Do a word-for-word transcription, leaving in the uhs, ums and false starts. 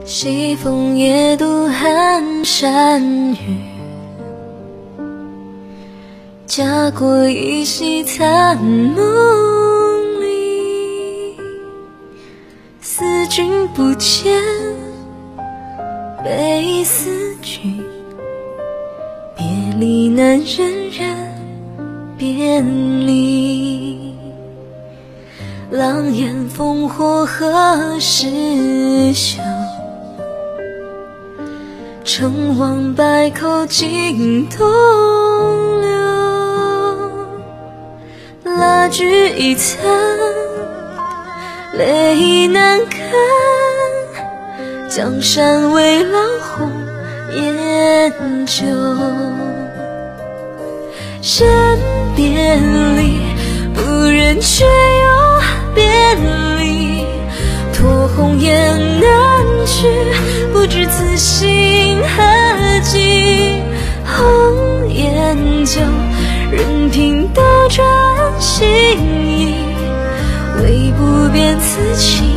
西风夜渡寒山雨，家国依稀残梦里。思君不见，悲思君，别离难忍忍别离。狼烟烽火何时休？成王败寇尽东流。蜡炬已残，泪难干，江山未老红颜旧。身别离，不忍却又别离。托鸿雁南去，不知此心何寄。红颜旧，任凭斗转星移，唯不变此情